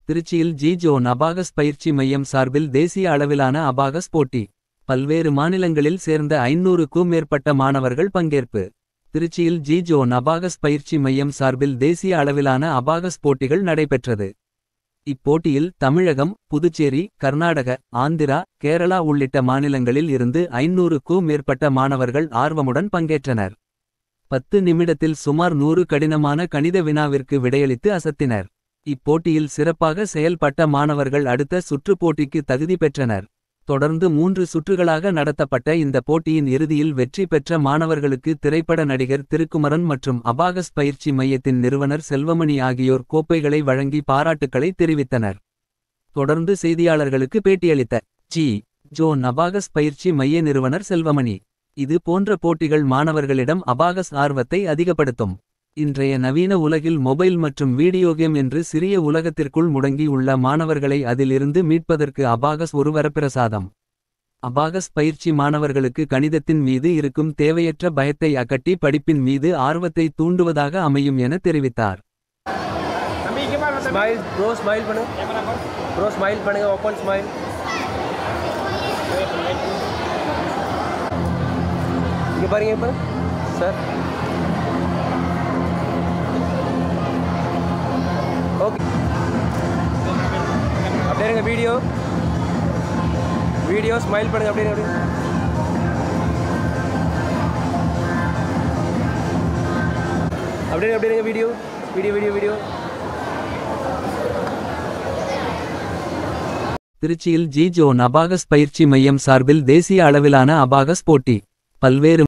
திருச்சியில் G-zone abacus பயிற்சி மையம் சார்பில் தேசிய அளவிலான அபாகஸ் போட்டி. பல்வேறு மாநிலங்களில் சேர்ந்த 500க்கும் மேற்பட்ட மாணவர்கள் பங்கேற்பு. திருச்சியில் ஜி-ஜோன் அபாகஸ் பயிற்சி மையம் சார்பில் தேசிய அளவிலான அபாகஸ் போட்டிகள் நடைபெற்றது. இப்போட்டியில் தமிழகம், புதுச்சேரி, கர்நாடக, ஆந்திரா, கேரளா உள்ளிட்ட மாநிலங்களில் இருந்து 500க்கும் மேற்பட்ட மாணவர்கள் ஆர்வமுடன் பங்கேற்றனர். 10 நிமிடத்தில் சுமார் 100 கடினமான கணித வினாவிற்கு விடையளித்து அசத்தினர். இப்போட்டியில் சிறப்பாக செயல்பட்ட மாணவர்கள் அடுத்த சுற்று போட்டிக்கு தகுதி பெற்றனர். தொடர்ந்து 3 சுற்றுகளாக நடத்தப்பட்ட இந்த போட்டியின் இறுதியில் வெற்றி பெற்ற மாணவர்களுக்கு திரைப்பட நடிகர் திருக்குமரன் மற்றும் அபாகஸ் பயிற்சி மையத்தின் நிறுவனர் செல்வமணி ஆகியோர் கோப்பைகளை வழங்கி பாராட்டுக்களை தெரிவித்தனர். தொடர்ந்து செய்தியாளர்களுக்கு பேட்டியளித்த ஜி-ஜோன் அபாகஸ் பயிற்சி மைய நிறுவனர் செல்வமணி, இது போன்ற போட்டிகள் மாணவர்களிடம் அபாகஸ் ஆர்வத்தை அதிகப்படுத்தும். இன்றைய நவீன உலகில் மொபைல் மற்றும் வீடியோ கேம் என்று சிறிய உலகத்திற்குள் முடங்கி உள்ள மாணவர்களை அதிலிருந்து மீட்பதற்கு அபாகஸ் ஒரு வரப்பிரசாதம். அபாகஸ் பயிற்சி மாணவர்களுக்கு கணிதத்தின் மீது இருக்கும் தேவையற்ற பயத்தை அகற்றி படிப்பின் மீது ஆர்வத்தை தூண்டுவதாக அமையும் என தெரிவித்தார். அப்படியே வீடியோ ஸ்மைல் பண்ணுங்க. அப்படியே வீடியோ. திருச்சியில் ஜி-ஜோன் அபாகஸ் பயிற்சி மையம் சார்பில் தேசிய அளவிலான அபாகஸ் போட்டி. பல்வேறு